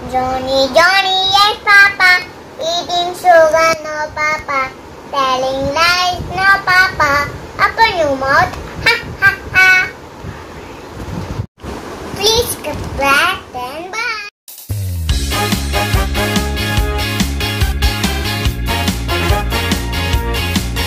Johnny, Johnny, yes, Papa. Eating sugar, no, Papa. Telling lies, no, Papa. Open your mouth, ha, ha, ha. Please subscribe and